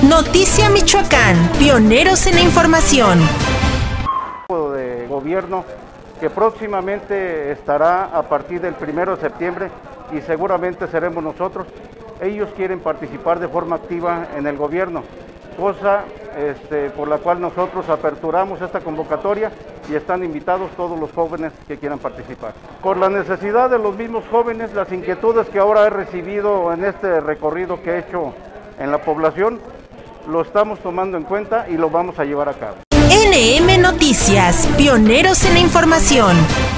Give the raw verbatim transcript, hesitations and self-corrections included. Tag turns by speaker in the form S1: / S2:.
S1: Noticia Michoacán, pioneros en la información.
S2: De gobierno que próximamente estará a partir del primero de septiembre y seguramente seremos nosotros. Ellos quieren participar de forma activa en el gobierno, cosa este, por la cual nosotros aperturamos esta convocatoria y están invitados todos los jóvenes que quieran participar. Por la necesidad de los mismos jóvenes, las inquietudes que ahora he recibido en este recorrido que he hecho en la población, lo estamos tomando en cuenta y lo vamos a llevar a cabo.
S1: N M Noticias, pioneros en la información.